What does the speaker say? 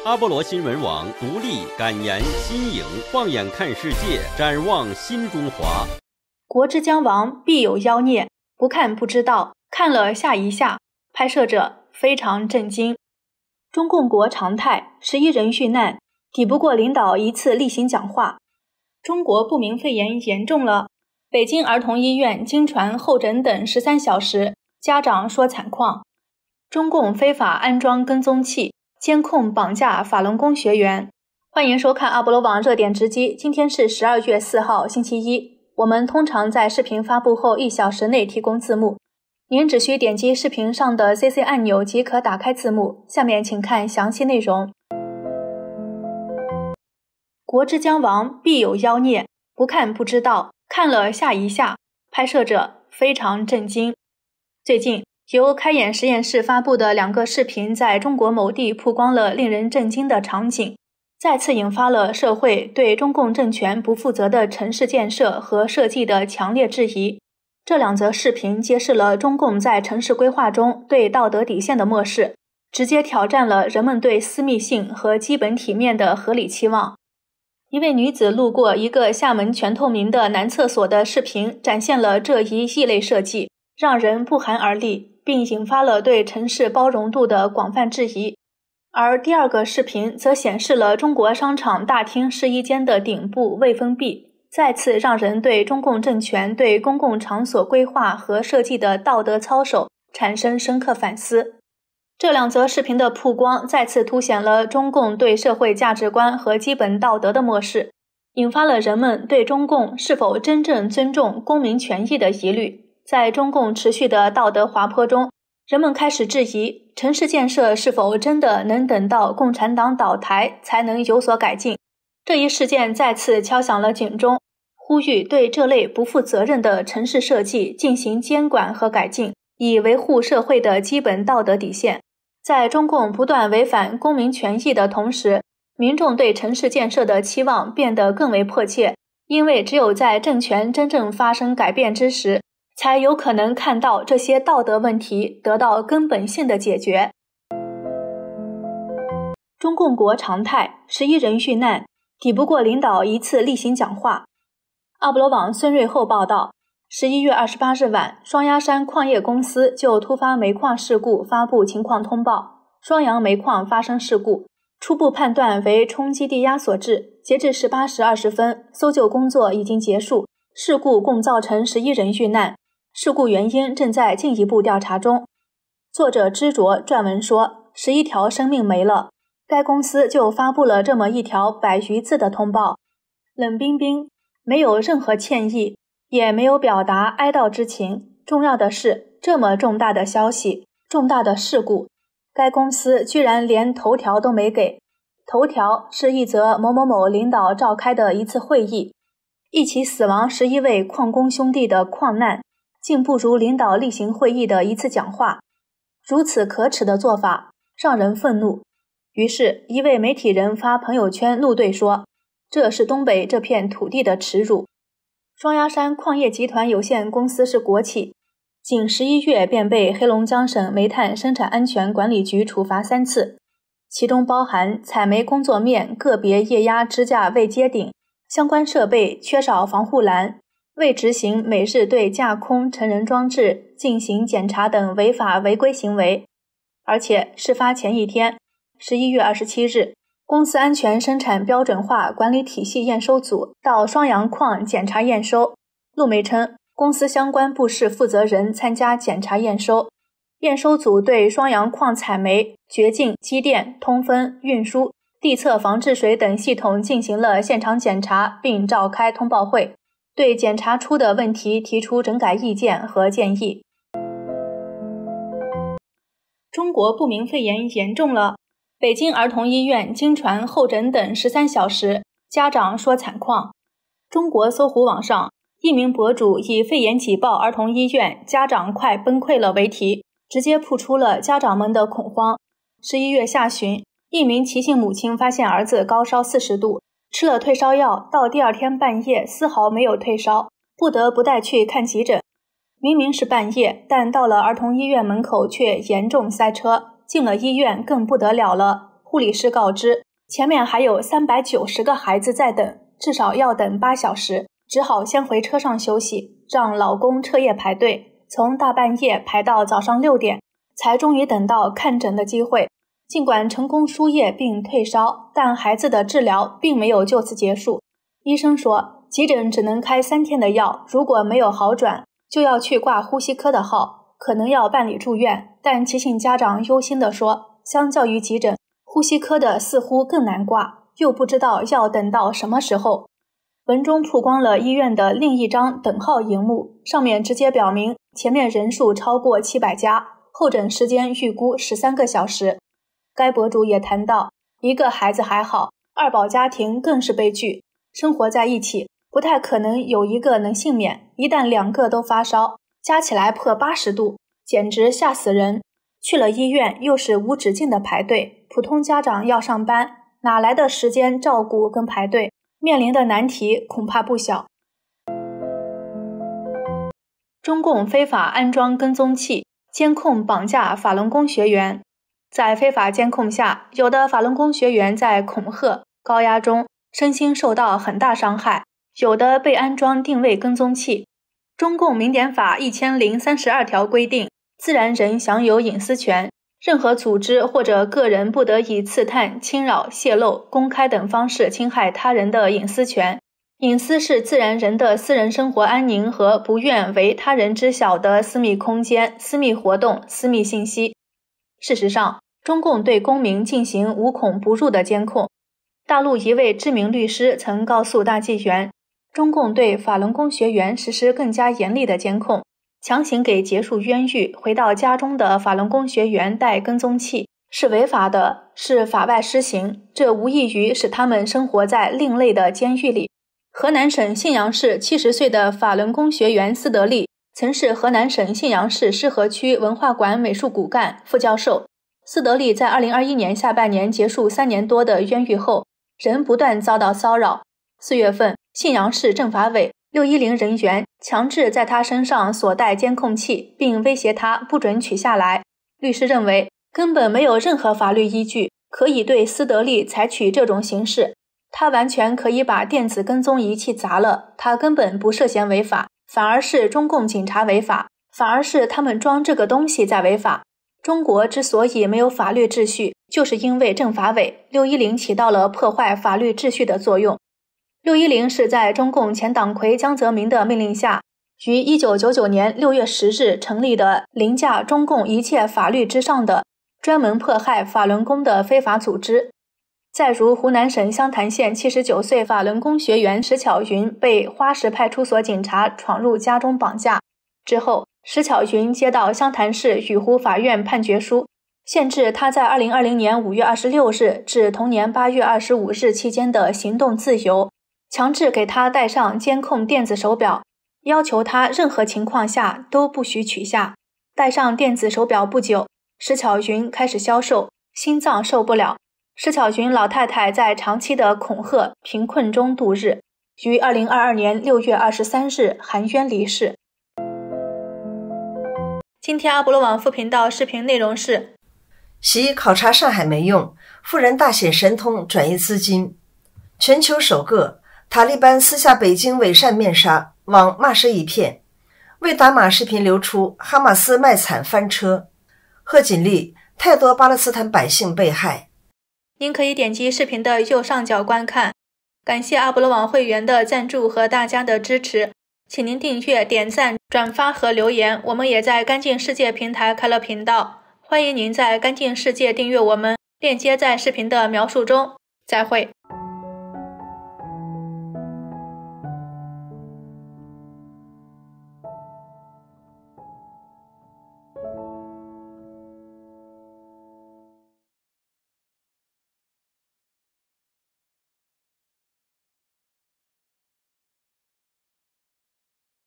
阿波罗新闻网独立、敢言、新颖，放眼看世界，展望新中华。 国之将亡，必有妖孽，不看不知道，看了吓一吓。拍摄者非常震惊。中共国常态，11人遇难，抵不过领导一次例行讲话。中国不明肺炎严重了，北京儿童医院经传候诊等13小时，家长说惨况。中共非法安装跟踪器，监控绑架法轮功学员。欢迎收看阿波罗网热点直击，今天是12月4号星期一。我们通常在视频发布后1小时内提供字幕，您只需点击视频上的 CC 按钮即可打开字幕。下面请看详细内容。国之将亡，必有妖孽，不看不知道，看了吓一吓。拍摄者非常震惊。最近由开眼实验室发布的2个视频在中国某地曝光了令人震惊的场景，再次引发了社会对中共政权不负责的城市建设和设计的强烈质疑。这2则视频揭示了中共在城市规划中对道德底线的漠视，直接挑战了人们对私密性和基本体面的合理期望。一位女子路过一个厦门全透明的男厕所的视频，展现了这一异类设计，让人不寒而栗，并引发了对城市包容度的广泛质疑。而第2个视频则显示了中国商场大厅试衣间的顶部未封闭，再次让人对中共政权对公共场所规划和设计的道德操守产生深刻反思。这2则视频的曝光再次凸显了中共对社会价值观和基本道德的漠视，引发了人们对中共是否真正尊重公民权益的疑虑。在中共持续的道德滑坡中，人们开始质疑城市建设是否真的能等到共产党倒台才能有所改进。这一事件再次敲响了警钟，呼吁对这类不负责任的城市设计进行监管和改进，以维护社会的基本道德底线。在中共不断违反公民权益的同时，民众对城市建设的期望变得更为迫切，因为只有在政权真正发生改变之时，才有可能看到这些道德问题得到根本性的解决。中共国常态，11人遇难，抵不过领导一次例行讲话。阿波罗网孙瑞厚报道，11月28日晚，双鸭山矿业公司就突发煤矿事故发布情况通报，双阳煤矿发生事故，初步判断为冲击地压所致。截至18时20分，搜救工作已经结束，事故共造成11人遇难。事故原因正在进一步调查中。作者知着撰文说，11条生命没了，该公司就发布了这么一条100余字的通报，冷冰冰，没有任何歉意，也没有表达哀悼之情。重要的是，这么重大的消息，重大的事故，该公司居然连头条都没给。头条是一则某某某领导召开的一次会议，一起死亡11位矿工兄弟的矿难，竟不如领导例行会议的一次讲话，如此可耻的做法让人愤怒。于是一位媒体人发朋友圈怒对说，这是东北这片土地的耻辱。双鸭山矿业集团有限公司是国企，仅11月便被黑龙江省煤炭生产安全管理局处罚3次，其中包含采煤工作面个别液压支架未接顶，相关设备缺少防护栏，未执行每日对架空成人装置进行检查等违法违规行为。而且事发前一天，11月27日，公司安全生产标准化管理体系验收组到双阳矿检查验收，路媒称公司相关部室负责人参加检查验收，验收组对双阳矿采煤、掘进、机电、通风、运输、地侧防治水等系统进行了现场检查，并召开通报会，对检查出的问题提出整改意见和建议。中国不明肺炎严重了，北京儿童医院经传候诊等13小时，家长说惨况。中国搜狐网上，一名博主以肺炎挤爆儿童医院，家长快崩溃了为题，直接曝出了家长们的恐慌。11月下旬，一名齐姓母亲发现儿子高烧40度，吃了退烧药，到第2天半夜丝毫没有退烧，不得不带去看急诊。明明是半夜，但到了儿童医院门口却严重塞车，进了医院更不得了了， 护理师告知，前面还有390个孩子在等，至少要等8小时，只好先回车上休息，让老公彻夜排队，从大半夜排到早上6点，才终于等到看诊的机会。尽管成功输液并退烧，但孩子的治疗并没有就此结束。医生说，急诊只能开3天的药，如果没有好转，就要去挂呼吸科的号，可能要办理住院。但急性家长忧心地说，相较于急诊，呼吸科的似乎更难挂，又不知道要等到什么时候。文中曝光了医院的另一张等号荧幕，上面直接表明前面人数超过700家，候诊时间预估13个小时。该博主也谈到，一个孩子还好，2宝家庭更是悲剧，生活在一起，不太可能有一个能幸免，一旦2个都发烧，加起来破80度，简直吓死人。去了医院又是无止境的排队，普通家长要上班，哪来的时间照顾跟排队？面临的难题恐怕不小。中共非法安装跟踪器，监控绑架法轮功学员。在非法监控下，有的法轮功学员在恐吓、高压中身心受到很大伤害，有的被安装定位跟踪器。中共民典法1032条规定，自然人享有隐私权，任何组织或者个人不得以刺探、侵扰、泄露、公开等方式侵害他人的隐私权。隐私是自然人的私人生活安宁和不愿为他人知晓的私密空间、私密活动、私密信息。事实上，中共对公民进行无孔不入的监控。大陆一位知名律师曾告诉大纪元，中共对法轮功学员实施更加严厉的监控，强行给结束冤狱回到家中的法轮功学员戴跟踪器是违法的，是法外施行，这无异于使他们生活在另类的监狱里。河南省信阳市70岁的法轮功学员斯德利曾是河南省信阳市施河区文化馆美术骨干副教授。斯德利在2021年下半年结束3年多的冤狱后，仍不断遭到骚扰。4月份，信阳市政法委610人员强制在他身上锁带监控器，并威胁他不准取下来。律师认为，根本没有任何法律依据可以对斯德利采取这种形式。他完全可以把电子跟踪仪器砸了，他根本不涉嫌违法，反而是中共警察违法，反而是他们装这个东西在违法。中国之所以没有法律秩序，就是因为政法委610起到了破坏法律秩序的作用。610是在中共前党魁江泽民的命令下，于1999年6月10日成立的凌驾中共一切法律之上的专门迫害法轮功的非法组织。再如湖南省湘潭县79岁法轮功学员石巧云被花石派出所警察闯入家中绑架之后，石巧云接到湘潭市雨湖法院判决书，限制他在2020年5月26日至同年8月25日期间的行动自由，强制给他戴上监控电子手表，要求他任何情况下都不许取下。戴上电子手表不久，石巧云开始消瘦，心脏受不了。石巧云老太太在长期的恐吓、贫困中度日，于2022年6月23日含冤离世。今天阿波罗网副频道视频内容是： 习考察上海没用，富人大显神通转移资金。全球首个塔利班撕下北京伪善面纱，网骂声一片。为打码视频流出，哈马斯卖惨翻车。贺锦丽，太多巴勒斯坦百姓被害。 您可以点击视频的右上角观看。感谢阿波罗网会员的赞助和大家的支持，请您订阅、点赞、转发和留言。我们也在干净世界平台开了频道，欢迎您在干净世界订阅我们，链接在视频的描述中。再会。